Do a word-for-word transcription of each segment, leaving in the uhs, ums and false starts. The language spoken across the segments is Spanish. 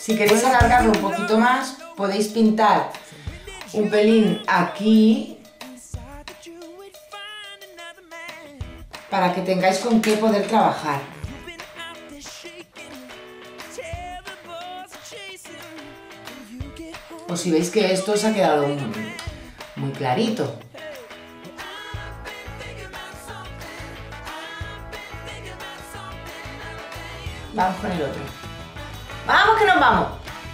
Si queréis alargarlo un poquito más, podéis pintar un pelín aquí para que tengáis con qué poder trabajar. O si veis que esto os ha quedado muy, muy clarito. Vamos con el otro. ¡Vamos que nos vamos!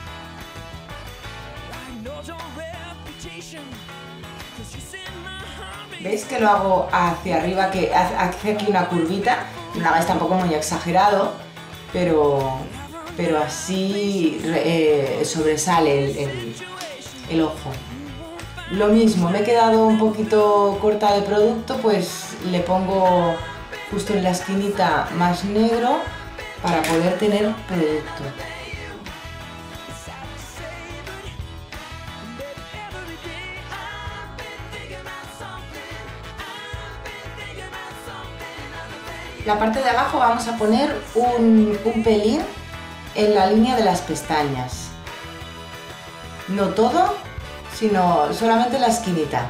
¿Veis que lo hago hacia arriba, que hace aquí una curvita? No lo hagáis tampoco muy exagerado, pero, pero así eh, sobresale el, el, el ojo. Lo mismo, me he quedado un poquito corta de producto, pues le pongo justo en la esquinita más negro para poder tener producto. La parte de abajo vamos a poner un, un pelín en la línea de las pestañas. No todo, sino solamente la esquinita.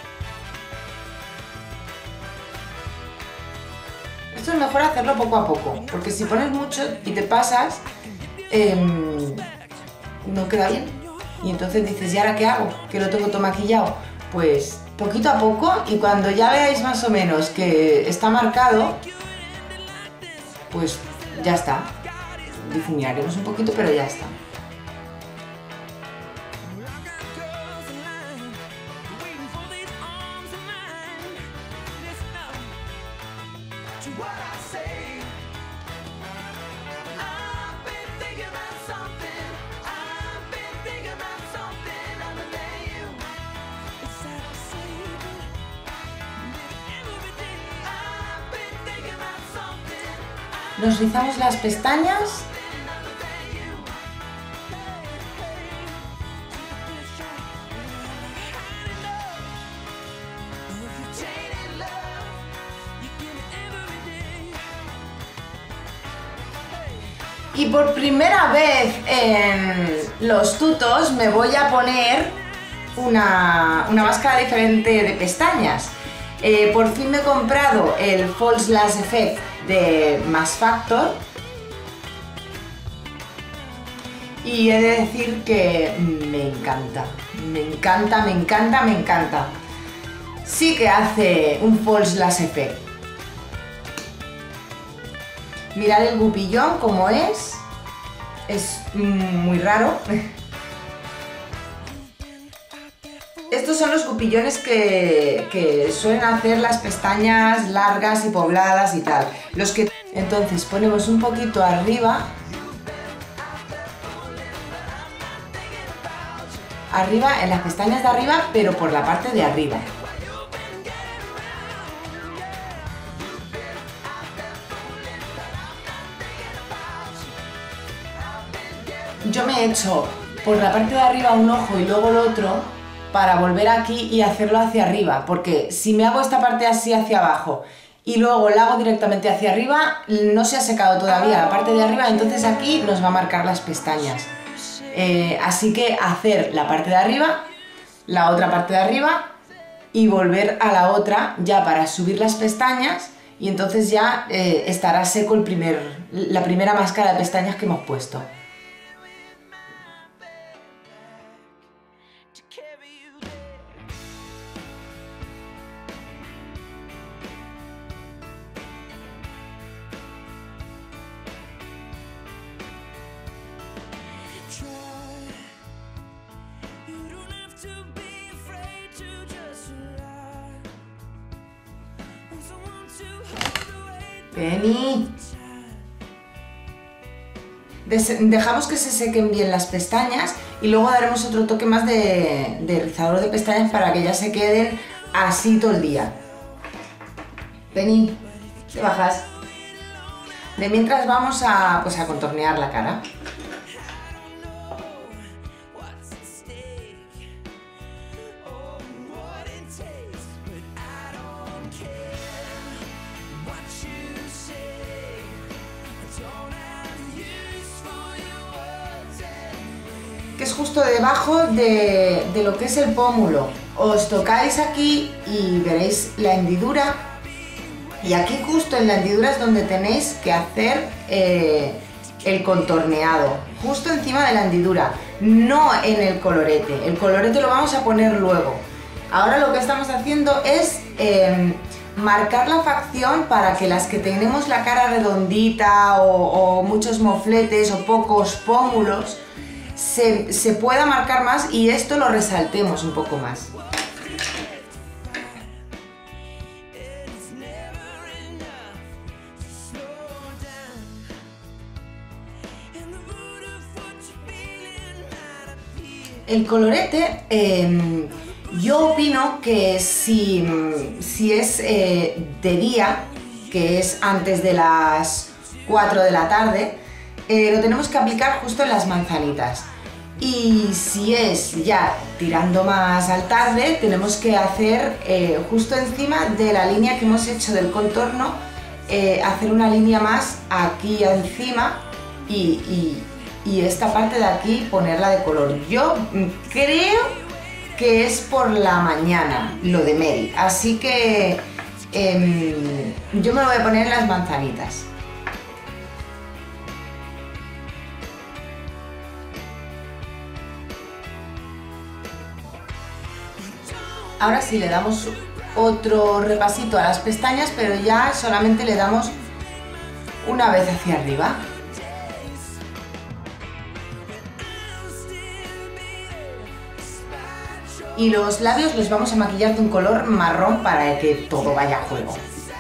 Esto es mejor hacerlo poco a poco, porque si pones mucho y te pasas, eh, no queda bien. Y entonces dices, ¿y ahora qué hago? Que lo tengo todo maquillado. Pues poquito a poco, y cuando ya veáis más o menos que está marcado, pues ya está. Difuminaremos un poquito, pero ya está. Nos rizamos las pestañas. Y por primera vez en los tutos me voy a poner una, una máscara diferente de pestañas. Eh, por fin me he comprado el False Lash Effect de Mask Factor y he de decir que me encanta, me encanta, me encanta, me encanta. Sí que hace un False Lash Effect. Mirad el gupillón como es, es muy raro. Estos son los gupillones que, que suelen hacer las pestañas largas y pobladas y tal. Los que... Entonces ponemos un poquito arriba. Arriba, en las pestañas de arriba, pero por la parte de arriba. Yo me he hecho por la parte de arriba un ojo y luego el otro, para volver aquí y hacerlo hacia arriba, porque si me hago esta parte así hacia abajo y luego la hago directamente hacia arriba, no se ha secado todavía la parte de arriba, entonces aquí nos va a marcar las pestañas. Eh, así que hacer la parte de arriba, la otra parte de arriba y volver a la otra ya para subir las pestañas, y entonces ya eh, estará seco el primer, la primera máscara de pestañas que hemos puesto. Penny. Dejamos que se sequen bien las pestañas y luego daremos otro toque más de, de rizador de pestañas para que ya se queden así todo el día. Penny, te bajas. De mientras vamos a, pues a contornear la cara. es justo debajo de, de lo que es el pómulo. Os tocáis aquí y veréis la hendidura, y aquí justo en la hendidura es donde tenéis que hacer eh, el contorneado, justo encima de la hendidura, no en el colorete. El colorete lo vamos a poner luego. Ahora lo que estamos haciendo es eh, marcar la facción para que las que tenemos la cara redondita o, o muchos mofletes o pocos pómulos se, se pueda marcar más y esto lo resaltemos un poco más. El colorete, eh, yo opino que si, si es eh, de día, que es antes de las cuatro de la tarde, eh, lo tenemos que aplicar justo en las manzanitas. Y si es ya tirando más al tarde, tenemos que hacer eh, justo encima de la línea que hemos hecho del contorno, eh, hacer una línea más aquí encima y, y y esta parte de aquí ponerla de color. Yo creo que es por la mañana lo de Mary, así que eh, yo me lo voy a poner en las manzanitas. Ahora sí le damos otro repasito a las pestañas, pero ya solamente le damos una vez hacia arriba. Y los labios los vamos a maquillar de un color marrón para que todo vaya a juego.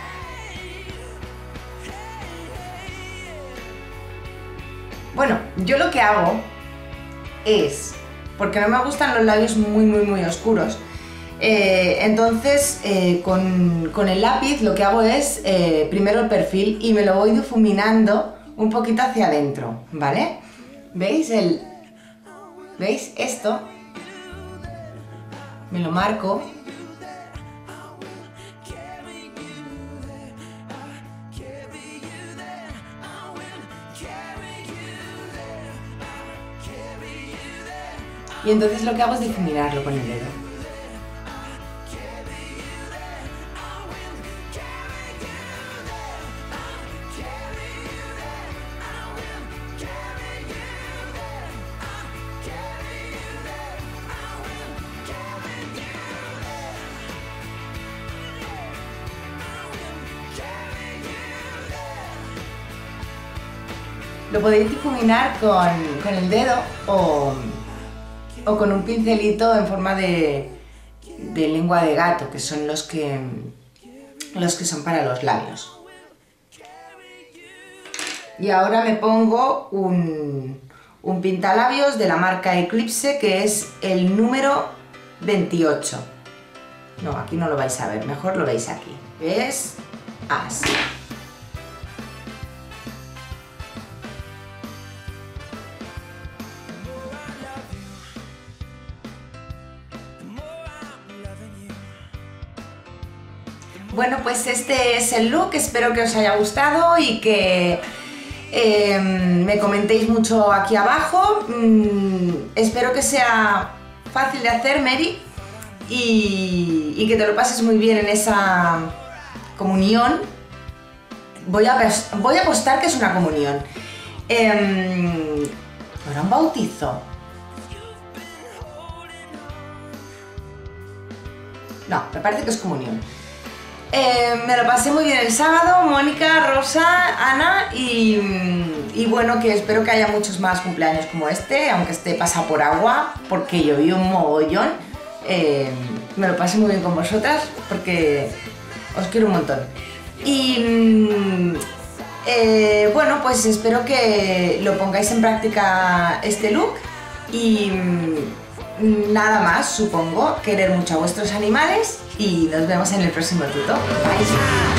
Bueno, yo lo que hago es, porque no me gustan los labios muy muy muy oscuros, eh, entonces eh, con, con el lápiz lo que hago es eh, primero el perfil y me lo voy difuminando un poquito hacia adentro, ¿vale? ¿Veis el, ¿veis esto? Me lo marco. Y entonces lo que hago es difuminarlo con el dedo. Lo podéis difuminar con, con el dedo o, o con un pincelito en forma de, de lengua de gato, que son los que, los que son para los labios. Y ahora me pongo un, un pintalabios de la marca Eclipse, que es el número veintiocho. No, aquí no lo vais a ver, mejor lo veis aquí. Es así. Bueno, pues este es el look, espero que os haya gustado y que eh, me comentéis mucho aquí abajo. Mm, espero que sea fácil de hacer, Mary, y, y que te lo pases muy bien en esa comunión. Voy a, voy a apostar que es una comunión. Eh, ¿No era un bautizo? No, me parece que es comunión. Eh, me lo pasé muy bien el sábado, Mónica, Rosa, Ana y, y bueno, que espero que haya muchos más cumpleaños como este, aunque esté pasado por agua, porque llovió un mogollón. Eh, me lo pasé muy bien con vosotras, porque os quiero un montón. Y eh, bueno, pues espero que lo pongáis en práctica este look y nada más, supongo, querer mucho a vuestros animales y nos vemos en el próximo tuto. Bye.